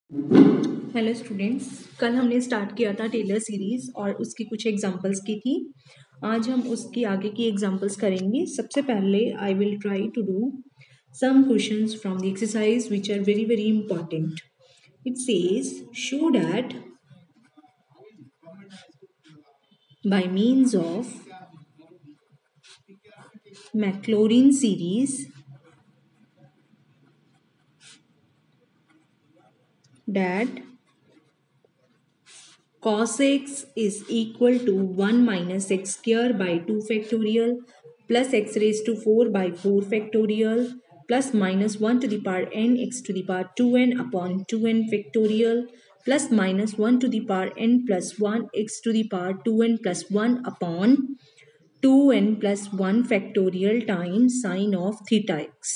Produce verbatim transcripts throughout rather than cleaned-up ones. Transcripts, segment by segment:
Hello students, कल हमने start किया था टेलर सीरीज और उसकी कुछ एग्जांपल्स की थी। आज हम उसकी आगे की एग्जांपल्स करेंगे। सबसे पहले I will try to do some questions from the exercise which are very very important. It says show that by means of Maclaurin series that cos x is equal to one minus x square by two factorial plus x raised to four by four factorial plus minus one to the power n x to the power two n upon two n factorial plus minus one to the power n plus one x to the power two n plus one upon two n plus one factorial times sine of theta x.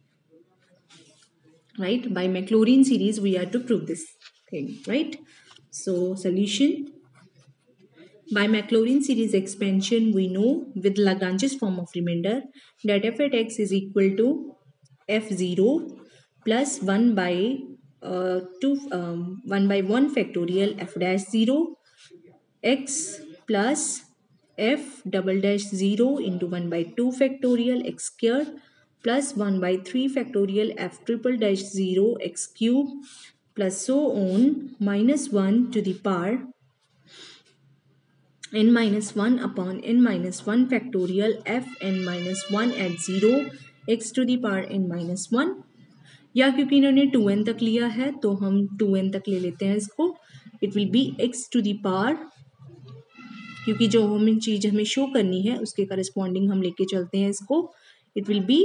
Right? By Maclaurin series we are to prove this thing. Right? So solution. By Maclaurin series expansion, we know with Lagrange's form of remainder that f at x is equal to f zero plus one by uh, two um, one by one factorial f dash zero x plus f double dash zero into one by two factorial x squared plus one by three factorial f triple dash zero x cube plus so on minus one to the power n minus one upon n minus one factorial f n minus one at zero x to the power n minus one। या क्योंकि इन्होंने to N तक लिया है तो हम to N तक ले लेते हैं इसको। It will be x to the power, क्योंकि जो हमें चीज हमें शो करनी है उसके करस्पॉन्डिंग हम लेके चलते हैं इसको। It will be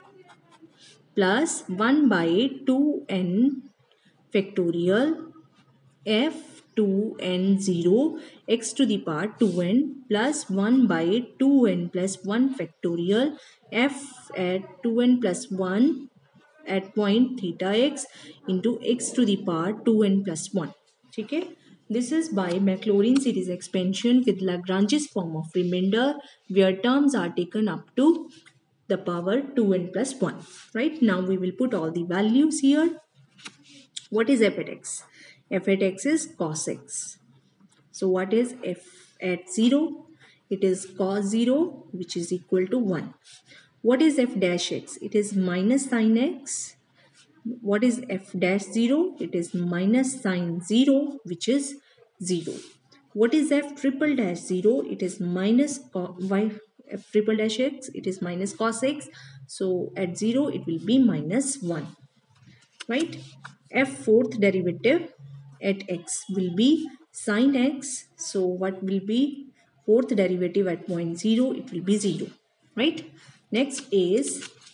plus one by two n factorial f two n zero x to the power two n plus one by two n plus one factorial f at two n plus one at point theta x into x to the power two n plus one. ठीक है, this is by Maclaurin series expansion with Lagrange's form of remainder where terms are taken up to the power two n plus one. Right, now we will put all the values here. What is f at x? F at x is cos x. So what is f at zero? It is cos zero, which is equal to one. What is f dash x? It is minus sin x. What is f dash zero? It is minus sin zero, which is zero. What is f triple dash zero? It is minus y. F triple dash x, it is minus cos x. So at zero, it will be minus one. Right? F fourth derivative at x will be sin x. So what will be fourth derivative at point zero? It will be zero. Right? Next is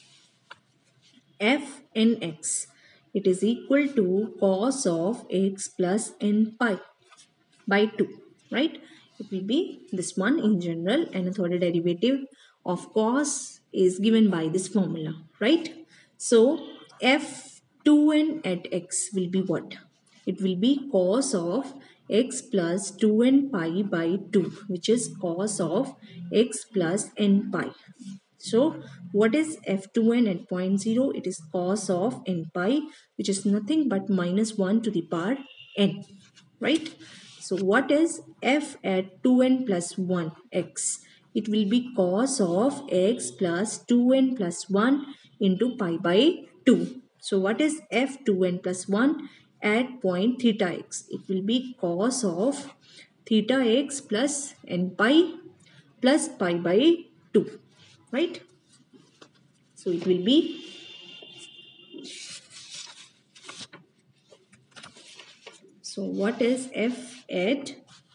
f n x. It is equal to cos of x plus n pi by two. Right? It will be this one in general, and a third derivative of cos is given by this formula. Right? So f two n at x will be what? It will be cos of x plus two n pi by two, which is cos of x plus n pi. So what is f two n at point zero? It is cos of n pi, which is nothing but minus one to the power n. Right? So what is f at two n plus one x? It will be cos of x plus two n plus one into pi by two. So what is f two n plus one at point theta x? It will be cos of theta x plus n pi plus pi by two. Right? So it will be so what is f at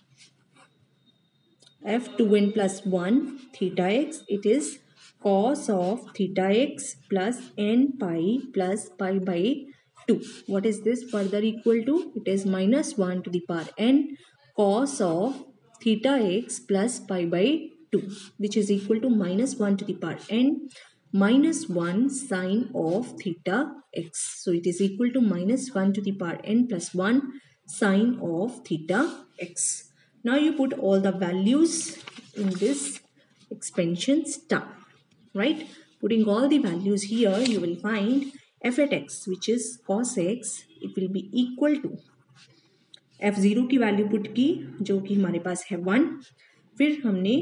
f two n plus one theta x? It is cos of theta x plus n pi plus pi by two. What is this further equal to? It is minus one to the power n cos of theta x plus pi by two, which is equal to minus one to the power n minus one sine of theta x. So it is equal to minus one to the power n plus one sine of theta x. Now you put all the values in this expansion star. Right? Putting all the values here, you will find f at x, which is cos x it will be equal to f zero की value put की जो कि हमारे पास है one, फिर हमने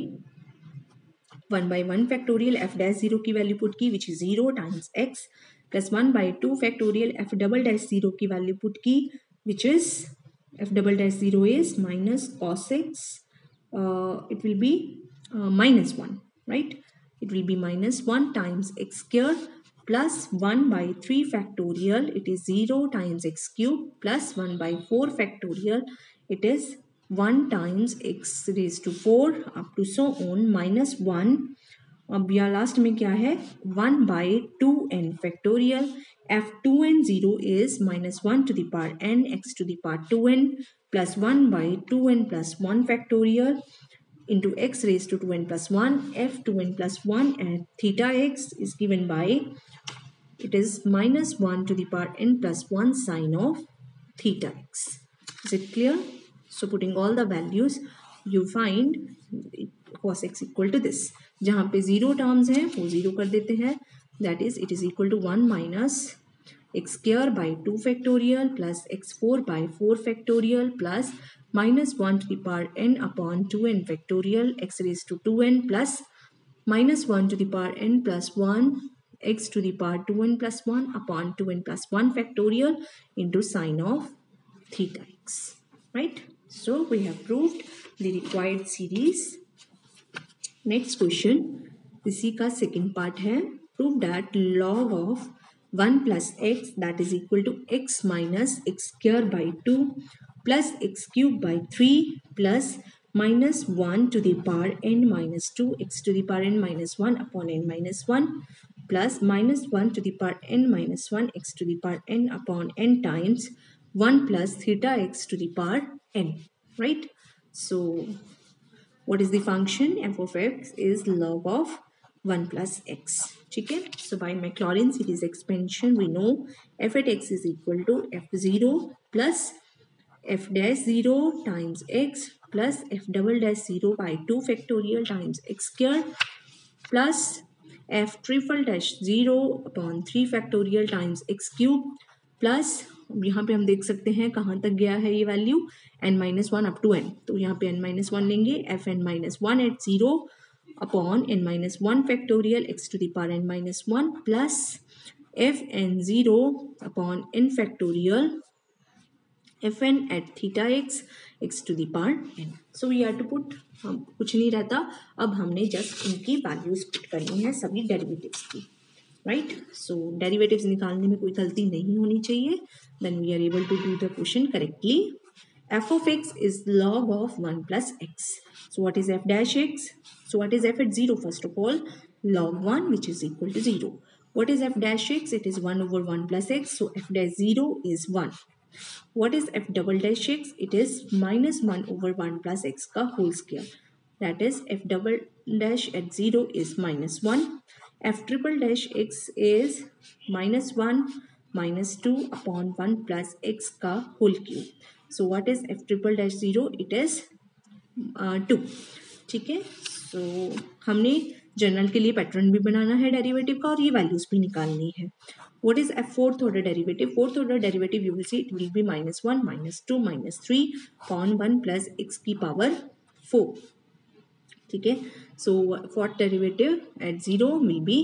one by one factorial f dash zero की वैल्यू पुट की which is zero times x plus one by two factorial f double dash zero की वैल्यू पुट की which is f double dash zero is minus cos x, it will be minus one, right? It will be minus one times x square plus one by three factorial, it is zero times x cube plus one by four factorial, it is one times x raised to four up to so on minus one. अब यहाँ last में क्या है, one by two n factorial f two n zero is minus one to the power n x to the power two n plus one by two n plus one factorial into x raised to two n plus one, f two n plus one and theta x is given by, it is minus one to the power n plus one sine of theta x. Is it clear? So putting all the values you find cos x equal to this. जहाँ पे zero terms हैं वो zero कर देते हैं, that is it is equal to one minus x square by two factorial plus x four by four factorial plus minus one to the power n upon two n factorial x raised to two n plus minus one to the power n plus one x to the power two n plus one upon two n plus one factorial into sine of theta x, right? So we have proved the required series. Next question, इसी का second part है, prove that log of one plus x that is equal to x minus x square by two plus x cube by three plus minus one to the power n minus two x to the power n minus one upon n minus one plus minus one to the power n minus one x to the power n upon n times one plus theta x to the power n, right? So what is the function? F of x is log of one plus x. ठीक है, so by Maclaurin series expansion we know f at x is equal to f zero plus f dash zero times x plus f double dash zero by two factorial times x square plus f triple dash zero upon three factorial times x cube plus यहाँ पे हम देख सकते हैं कहाँ तक गया है ये value n minus one up to n, तो यहाँ पे n माइनस वन लेंगे f n minus one at zero upon n minus one factorial x to the power n minus one plus f n zero upon n factorial fn at theta x x to the power n. So we have to put, हम कुछ नहीं रहता, अब हमने just इनकी values put करनी है सभी डेरिवेटिव्स की, राइट? सो डेरिवेटिव्स निकालने में कोई गलती नहीं होनी चाहिए, then we are able to do the question correctly. f of x is log of one plus x. So what is f dash x? So what is f at zero? First of all, log one which is equal to zero. What is f dash x? It is one over one plus x. So f dash zero is one. What is f double dash x? It is minus one over one plus x का whole square. That is f double dash at zero is minus one. F triple dash x is minus one minus two upon one plus x का whole cube. So what is f triple dash zero? It is uh, two. ठीक है, सो so, हमने general के लिए pattern भी बनाना है derivative का और ये वैल्यूज भी निकालनी है. What is f fourth order derivative? Fourth order derivative you will see it will be minus one minus two minus three upon one plus x की पावर फोर. ठीक है, so fourth derivative at zero will be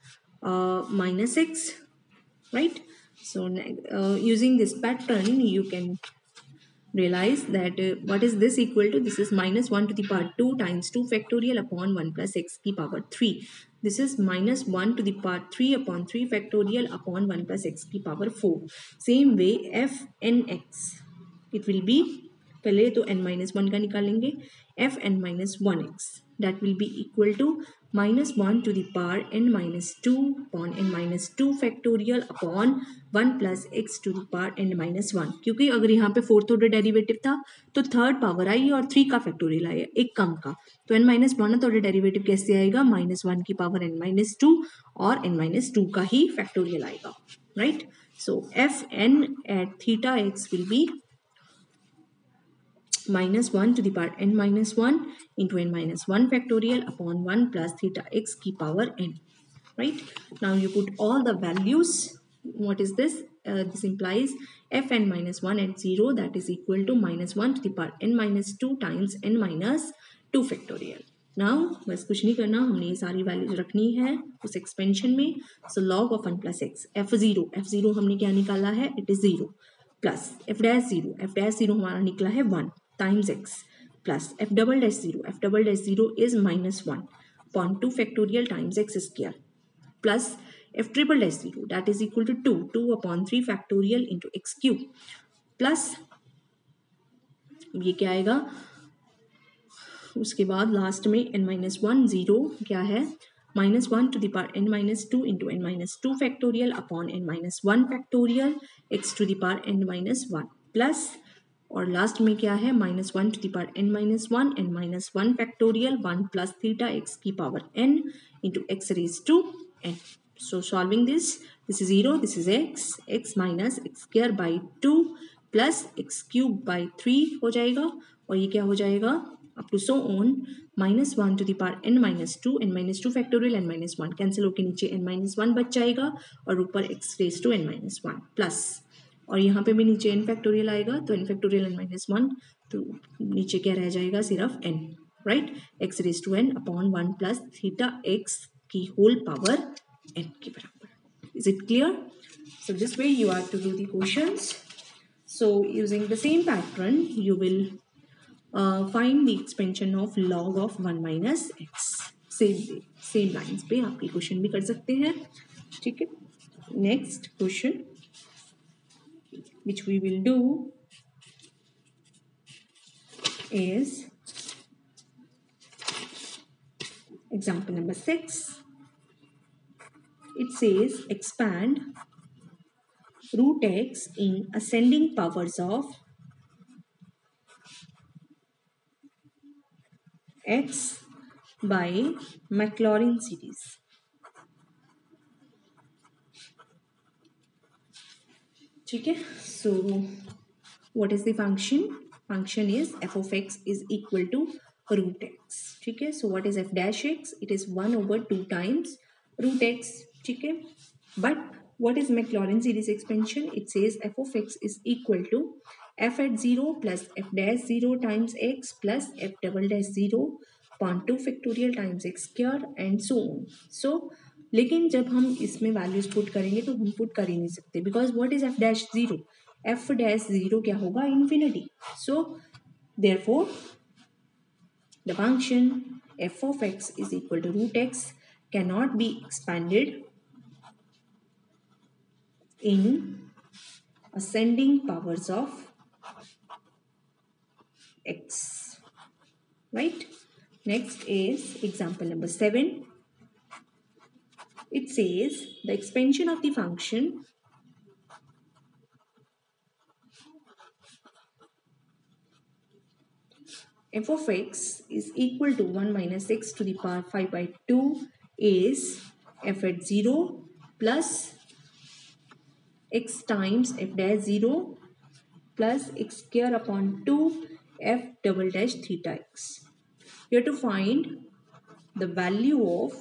minus x, right? So uh, using this pattern you can realize that uh, what is this equal to? This is minus one to the power two times two factorial upon one plus x की power three. This is minus one to the power three upon three factorial upon one plus x की power four. Same way f n x it will be, पहले तो n minus one का निकालेंगे, f n minus one x that will be equal to minus one to the power n minus two upon n minus two factorial upon one plus x to the power n minus one. क्योंकि अगर यहाँ पे fourth order derivative था तो third power आई और three का factorial आया, एक कम का, तो n minus one order derivative कैसे आएगा? माइनस वन की पावर n माइनस टू और n माइनस टू का ही फैक्टोरियल आएगा, right? So f n at theta x will be minus one to the power n minus one into n minus one factorial upon one plus theta x की power n, right? Now you put all the values. What is this? uh, this implies fn minus one at zero, that is equal to minus one to the power n minus two times n minus two factorial. Now बस कुछ नहीं करना, हमने ये सारी values रखनी है उस एक्सपेंशन में. So log of one plus x, f zero, f zero हमने क्या निकाला है, it is zero, plus f dash zero, f dash zero हमारा निकला है one times x, plus f double dash zero, f double dash zero is minus one upon two factorial times x square, plus f triple dash zero that is equal to two, two upon three factorial into x cube, plus ये क्या आएगा, उसके बाद last में n minus one, zero क्या है, minus one to the power n minus two into n minus two factorial upon n minus one factorial x to the power n minus one, plus और last में क्या है, minus one to the power n minus one, n minus one factorial, one plus theta x की power n into x raise to n. So solving this, this is zero, this is x, x minus x square by two plus x cube by three हो जाएगा, और ये क्या हो जाएगा, up to so on minus one to the power n minus two, n minus two factorial n minus one cancel होके नीचे n minus one बच जाएगा, और ऊपर x raised to n minus one plus, और यहाँ पे भी नीचे n factorial आएगा, तो n factorial n minus one, तो नीचे क्या रह जाएगा, सिर्फ n, right, x raised to n upon one plus theta x की होल पावर n के बराबर. Is it clear? So this way you are to do the questions. So using the same pattern you will uh, find the expansion of log of one minus x. Same way, same lines पे आप ये question भी कर सकते हैं, ठीक है. Next question which we will do is example number six. It says expand root x in ascending powers of x by Maclaurin series. ठीक है, so what is the function? Function is f of x is equal to root x. ठीक है, so what is f dash x? It is one over two times root x. ठीक है, but what is Maclaurin series expansion? It says f of x is equal to f at zero plus f dash zero times x plus f double dash zero upon two factorial times x square and so on. So लेकिन जब हम इसमें values put करेंगे तो हम put कर ही नहीं सकते, because what is f dash zero? f dash zero क्या होगा, infinity. So therefore the function f of x is equal to root x cannot be expanded in ascending powers of x, right? Next is example number seven. It says the expansion of the function f of x is equal to one minus x to the power five by two is f at zero plus x times f dash zero plus x square upon two f double dash theta x. You have to find the value of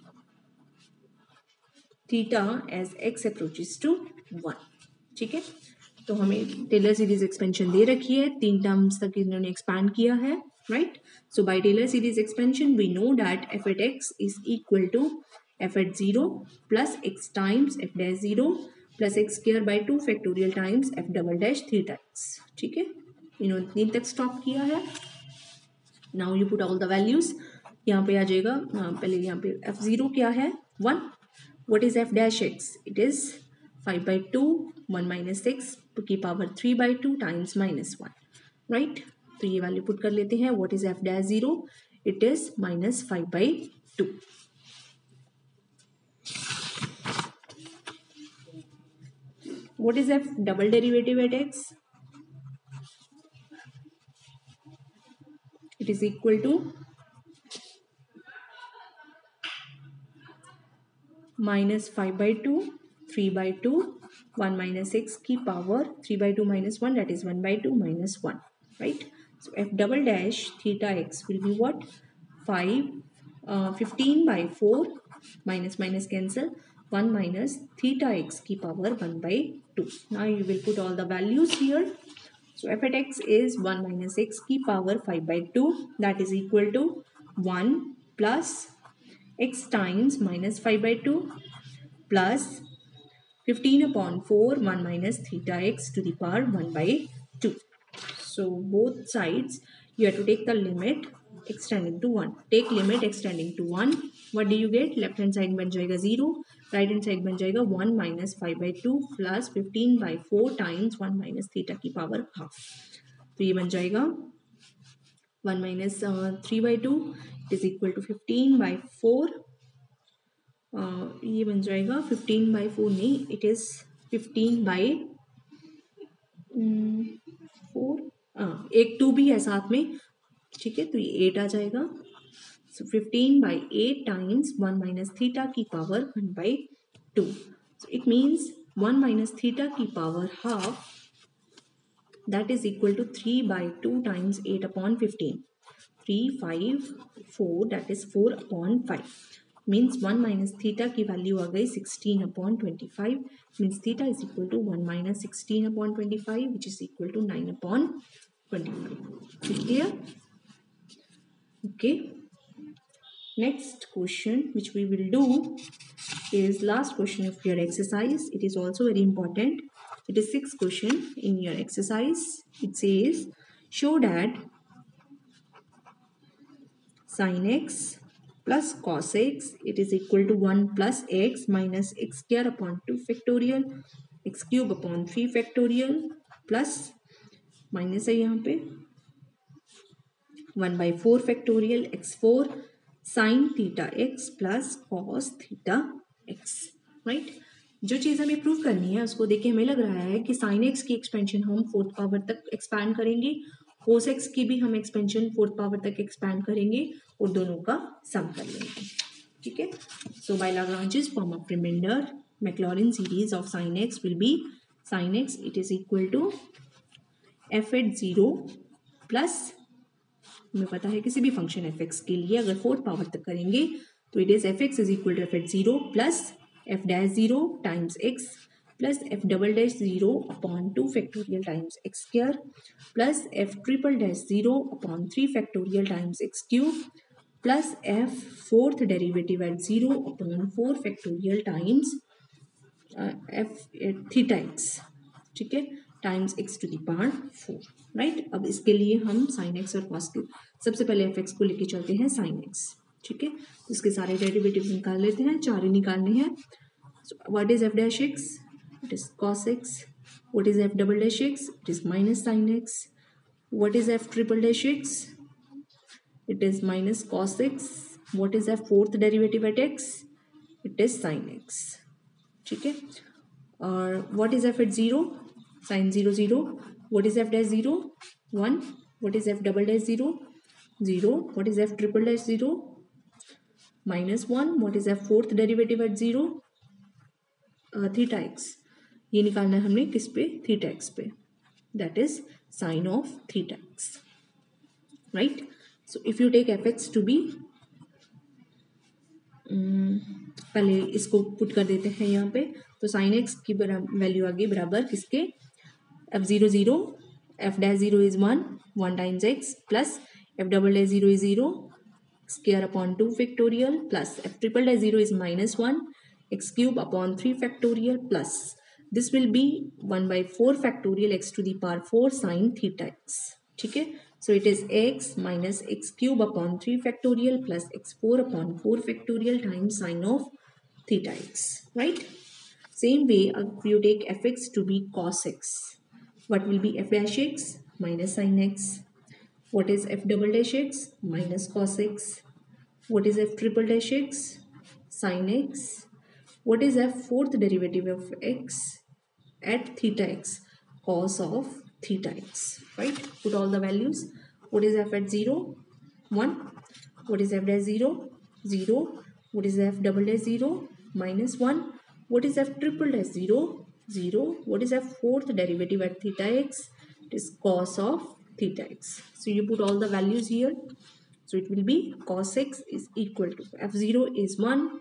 theta as x approaches to one. ठीक है, तो हमें Taylor series expansion दे रखी है, तीन terms तक इन्होंने expand किया है, right. So by Taylor series expansion we know that f at x is equal to f at zero plus x times f dash zero plus x square by two factorial times f double dash theta x. ठीक है, इन्होंने तीन तक stop किया है. Now you put all the values, यहाँ पे आ जाएगा, पहले यहाँ पे f जीरो क्या है, one. What is f dash x? It is five by two, one minus x की power three by two times minus one, right. तो ये वैल्यू पुट कर लेते हैं. What is f dash zero? It is minus five by two. What is f double derivative at x? It is equal to minus five by two, three by two, one minus x की power three by two minus one, that is one by two minus one, right? So f double dash theta x will be what? Five, uh, fifteen by four, minus minus cancel, one minus theta x की power one by two. Now you will put all the values here. So f at x is one minus x की power five by two, that is equal to one plus x times minus five by two plus fifteen upon four, one minus theta x to the power one by two. So both sides you have to take the limit extending to one. Take limit extending to one. What do you get? Left hand side बन जाएगा zero, right hand side बन जाएगा one minus five by two plus fifteen by four times one minus theta की power half. तो ये बन जाएगा one minus uh, three by two is equal to fifteen by four. uh, ये बन जाएगा fifteen by four नहीं, it is fifteen by um, four. हाँ एक टू भी है साथ में, ठीक है, तो ये एट आ जाएगा. So fifteen by eight times one minus theta की power one by two. So it means one minus theta की power half, that is equal to three by two times eight upon fifteen. Three five four, that is four upon five. Means one minus theta की value आ गई sixteen upon twenty five. Means theta is equal to one minus sixteen upon twenty five which is equal to nine upon twenty five. Clear? Okay. Next question which we will do is last question of your exercise. It is also very important. It is sixth question in your exercise. It says show that sin x plus cos x it is equal to one plus x minus x square upon two factorial x cube upon three factorial plus minus है यहाँ पे one by four factorial x four sin theta x plus cos theta x. Right, जो चीज़ हमें prove करनी है उसको देख के हमें लग रहा है कि sin x की एक्सपेंशन हम फोर्थ पावर तक एक्सपैंड करेंगे, cos x की भी हम एक्सपेंशन फोर्थ पावर तक एक्सपैंड करेंगे और दोनों का सम कर लेंगे. ठीक है. So by Lagrange's form of remainder Maclaurin series of sin x will be sin x it is equal to f at zero plus, हमें पता है किसी भी फंक्शन एफ एक्स के लिए अगर फोर्थ पावर तक करेंगे तो it is f x is equal to f at zero plus f dash zero times x plus f double dash zero upon two factorial times x square plus f triple dash zero upon three factorial times x cube plus f fourth derivative at zero upon four factorial times f theta x. ठीक है, times x to the power four. Right, अब इसके लिए हम sine x और cos के सबसे पहले एफ एक्स को लेके चलते हैं साइन एक्स. ठीक है, तो इसके सारे डेरिवेटिव निकाल लेते हैं, चार ही निकालने हैं. What is f dash x? It is cos x. What is f double dash x? It is minus sine x. What is f triple dash x? It is minus cos x. What is f fourth derivative at x? It is sine x. ठीक है, और what is f at zero? Sin zero zero. What is f dash zero? one. What is f double dash zero? zero. What is f triple dash zero? minus one. What is f fourth derivative at zero? uh, theta x. ये निकालना है हमने किस पे? theta x पे. That is sin of theta x. Right? So if you take fx to be um, पहले इसको put कर देते हैं यहाँ पे, तो sin x की वैल्यू आ गई बराबर किसके? f zero zero, f dash zero is one, one times x plus f double dash zero is zero, square upon two factorial plus f triple dash zero is minus one, x cube upon three factorial plus this will be one by four factorial x to the power four sin theta x. ठीक है, so it is x minus x cube upon three factorial plus x four upon four factorial times sin of theta x. Right, same way if you take fx to be cos x, what will be f dash x? Minus sin x. What is f double dash x? Minus cos x. What is f triple dash x? Sin x. What is f fourth derivative of x at theta x? Cos of theta x. Right, put all the values. What is f at zero? one. What is f dash zero? zero. What is f double dash zero? Minus one. What is f triple dash zero? zero. What is f fourth derivative at theta x? It is cos of theta x. So you put all the values here. So it will be cos x is equal to f zero is one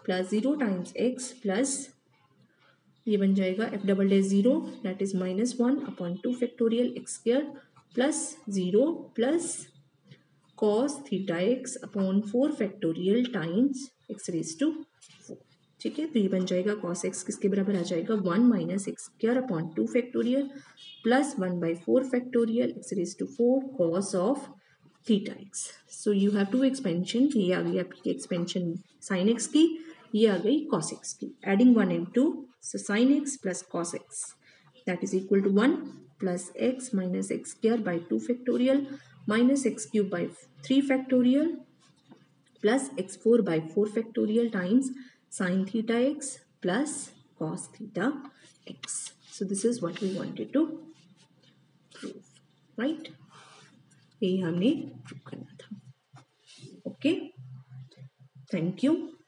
plus zero times x plus ये बन जाएगा f double dash zero that is minus one upon two factorial x square plus zero plus cos theta x upon four factorial times x raise to four. ठीक है, तो ये बन जाएगा cos x किसके बराबर आ जाएगा one minus x square upon two factorial plus one by four factorial x raise to four cos of theta x. So you have two expansion, ये आ गई आपकी एक्सपेंशन साइन एक्स की, ये आ गई कॉस एक्स की, adding one and two, so sin x plus cos x that is equal to one plus x minus x square by two factorial minus x cube by three factorial plus x four by four factorial times sin theta x plus cos theta x. So this is what we wanted to prove, right? यही हमने prove करना था. Okay, thank you.